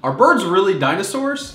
Are birds really dinosaurs?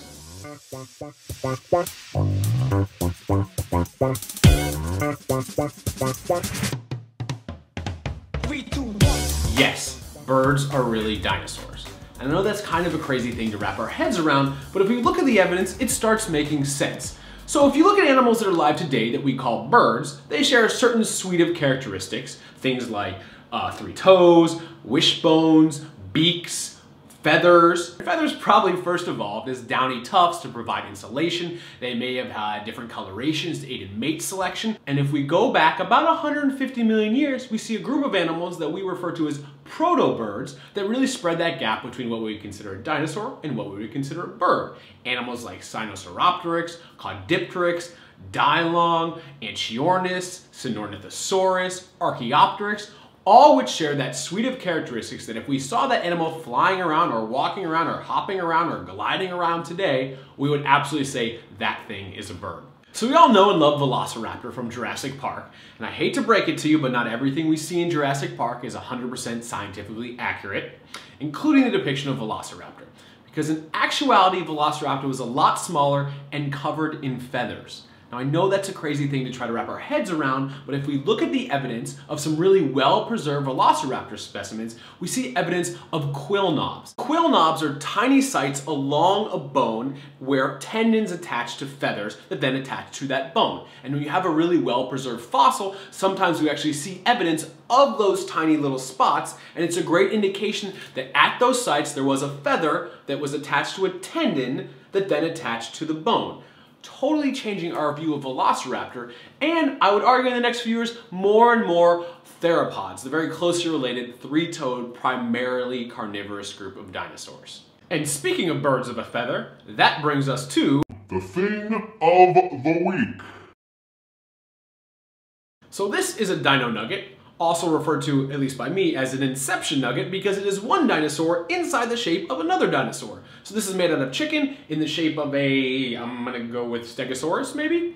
3, 2, 1. Yes, birds are really dinosaurs. And I know that's kind of a crazy thing to wrap our heads around, but if we look at the evidence, it starts making sense. So if you look at animals that are alive today that we call birds, they share a certain suite of characteristics, things like 3 toes, wishbones, beaks, feathers. Feathers probably first evolved as downy tufts to provide insulation. They may have had different colorations to aid in mate selection. And if we go back about 150 million years, we see a group of animals that we refer to as Proto Birds that really spread that gap between what we would consider a dinosaur and what we would consider a bird. Animals like sinosauropteryx, caudipteryx, dilong, anchiornis, sinornithosaurus, archaeopteryx, all which share that suite of characteristics that if we saw that animal flying around or walking around or hopping around or gliding around today, we would absolutely say that thing is a bird. So we all know and love Velociraptor from Jurassic Park, and I hate to break it to you, but not everything we see in Jurassic Park is 100% scientifically accurate, including the depiction of Velociraptor. Because in actuality, Velociraptor was a lot smaller and covered in feathers. Now I know that's a crazy thing to try to wrap our heads around, but if we look at the evidence of some really well-preserved Velociraptor specimens, we see evidence of quill knobs. Quill knobs are tiny sites along a bone where tendons attach to feathers that then attach to that bone. And when you have a really well-preserved fossil, sometimes we actually see evidence of those tiny little spots, and it's a great indication that at those sites there was a feather that was attached to a tendon that then attached to the bone. Totally changing our view of Velociraptor, and I would argue in the next few years, more and more theropods, the very closely related 3-toed, primarily carnivorous group of dinosaurs. And speaking of birds of a feather, that brings us to the thing of the week. So this is a dino nugget, also referred to, at least by me, as an inception nugget because it is one dinosaur inside the shape of another dinosaur. So this is made out of chicken in the shape of a, I'm gonna go with Stegosaurus maybe?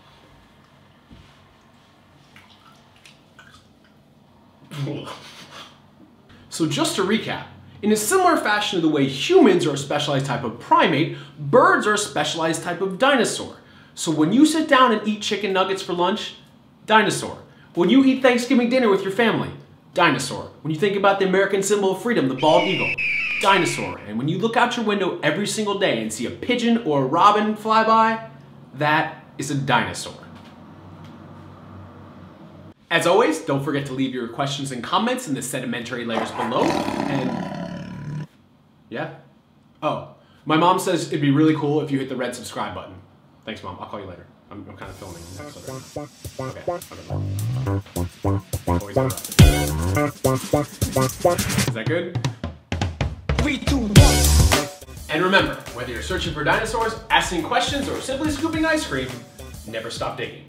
So just to recap, in a similar fashion to the way humans are a specialized type of primate, birds are a specialized type of dinosaur. So when you sit down and eat chicken nuggets for lunch, dinosaur. When you eat Thanksgiving dinner with your family, dinosaur. When you think about the American symbol of freedom, the bald eagle, dinosaur. And when you look out your window every single day and see a pigeon or a robin fly by, that is a dinosaur. As always, don't forget to leave your questions and comments in the sedimentary layers below. And yeah. Oh, my mom says it'd be really cool if you hit the red subscribe button. Thanks, Mom. I'll call you later. I'm kind of filming an episode right now. Okay. Is that good? 3, 2, 1. And remember, whether you're searching for dinosaurs, asking questions, or simply scooping ice cream, never stop digging.